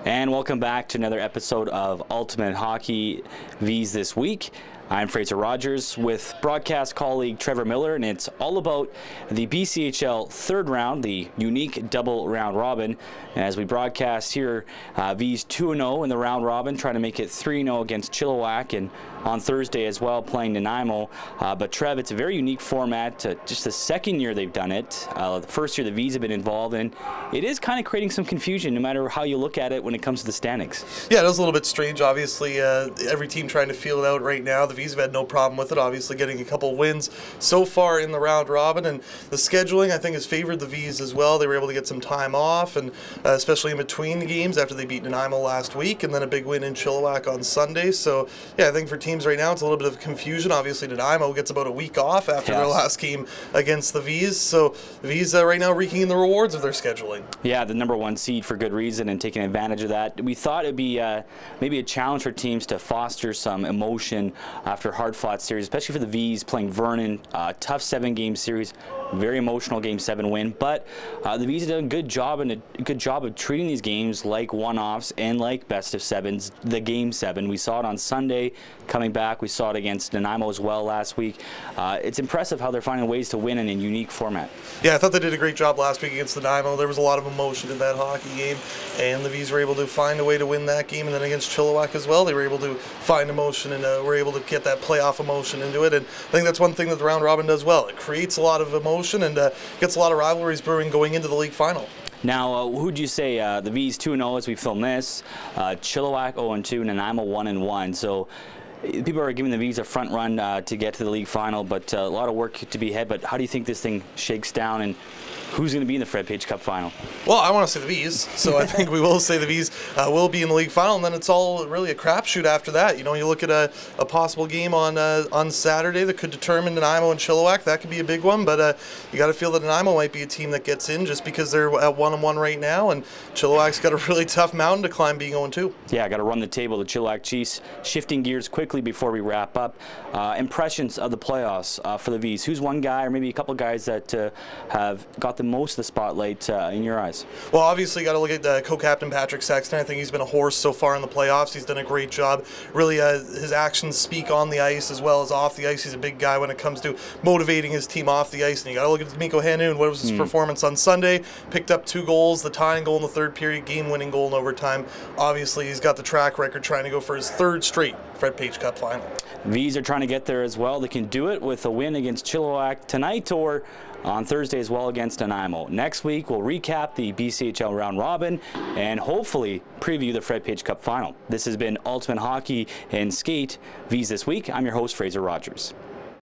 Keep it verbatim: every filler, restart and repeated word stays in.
And welcome back to another episode of Ultimate Hockey V's This Week. I'm Fraser Rogers with broadcast colleague Trevor Miller, and it's all about the B C H L third round, the unique double round robin. And as we broadcast here, uh, V's two and oh in the round robin, trying to make it three and oh against Chilliwack, and on Thursday as well playing Nanaimo. Uh, but Trev, it's a very unique format. Uh, just the second year they've done it. Uh, the first year the V's have been involved, and it is kind of creating some confusion no matter how you look at it when it comes to the standings. Yeah, it is a little bit strange. Obviously, uh, every team trying to feel it out right now. The V's have had no problem with it, obviously getting a couple wins so far in the round robin, and the scheduling I think has favored the V's as well. They were able to get some time off, and uh, especially in between the games after they beat Nanaimo last week, and then a big win in Chilliwack on Sunday. So yeah, I think for teams right now it's a little bit of confusion. Obviously Nanaimo gets about a week off after yes. their last game against the V's, so the V's uh, right now reeking in the rewards of their scheduling. Yeah, the number one seed for good reason and taking advantage of that. We thought it'd be uh, maybe a challenge for teams to foster some emotion after hard-fought series, especially for the V's playing Vernon. Uh, tough seven-game series, very emotional game seven win. But uh, the V's have done a good job and a good job of treating these games like one-offs and like best of sevens. The game seven, we saw it on Sunday coming back. We saw it against Nanaimo as well last week. Uh, it's impressive how they're finding ways to win in a unique format. Yeah, I thought they did a great job last week against Nanaimo. There was a lot of emotion in that hockey game, and the V's were able to find a way to win that game. And then against Chilliwack as well, they were able to find emotion and uh, were able to get that playoff emotion into it. And I think that's one thing that the round robin does well. It creates a lot of emotion and uh, gets a lot of rivalries brewing going into the league final. Now, uh, who'd you say? Uh, the V's two and oh as we film this, uh, Chilliwack oh and two, Nanaimo one and one. So people are giving the V's a front run uh, to get to the league final, but uh, a lot of work to be ahead. But how do you think this thing shakes down, and who's going to be in the Fred Page Cup final? Well, I want to say the V's, so I think we will say the V's uh, will be in the league final, and then it's all really a crapshoot after that. You know, you look at a, a possible game on uh, on Saturday that could determine Nanaimo and Chilliwack. That could be a big one, but uh, you got to feel that Nanaimo might be a team that gets in just because they're at one and one right now, and Chilliwack's got a really tough mountain to climb, being oh and two. Yeah, got to run the table. The Chilliwack Chiefs. Shifting gears quickly before we wrap up. Uh, impressions of the playoffs uh, for the V's. Who's one guy, or maybe a couple guys that uh, have got the most of the spotlight uh, in your eyes? Well, obviously, you got to look at uh, co-captain Patrick Sexton. I think he's been a horse so far in the playoffs. He's done a great job. Really, uh, his actions speak on the ice as well as off the ice. He's a big guy when it comes to motivating his team off the ice. And you got to look at Mikko Hanun. What was his mm. performance on Sunday? Picked up two goals, the tying goal in the third period, game-winning goal in overtime. Obviously, he's got the track record trying to go for his third straight Fred Page Cup final. V's are trying to get there as well. They can do it with a win against Chilliwack tonight or on Thursday as well against Nanaimo. Next week, we'll recap the B C H L round robin and hopefully preview the Fred Page Cup final. This has been Ultimate Hockey and Skate V's This Week. I'm your host, Fraser Rogers.